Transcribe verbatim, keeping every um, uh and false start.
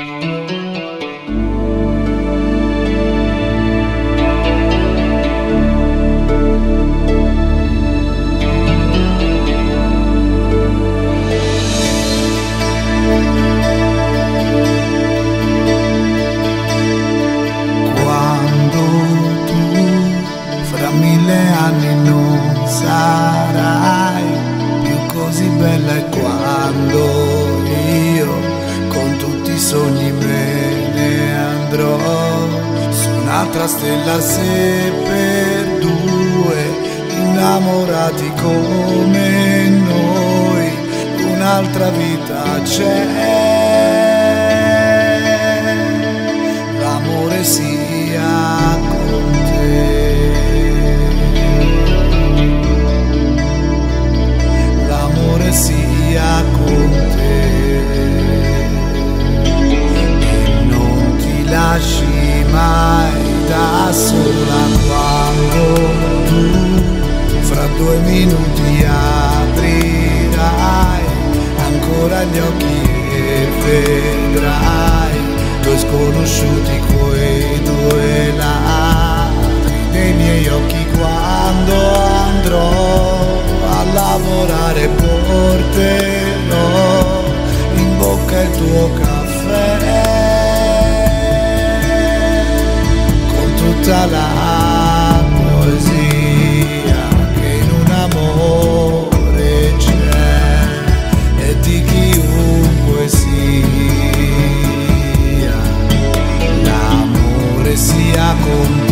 Bella è quando io con tutti i sogni me ne andrò su un'altra stella, se per due innamorati come noi un'altra vita c'è, l'amore sia con te. Sia con te e non ti lasci mai da sola quando tu fra due minuti aprirai ancora gli occhi e vedrai due sconosciuti coi due ladri dei miei occhi quando andrò a lavorare, porterò in bocca il tuo caffè con tutta la poesia che in un amore c'è e di chiunque sia, l'amore sia con te.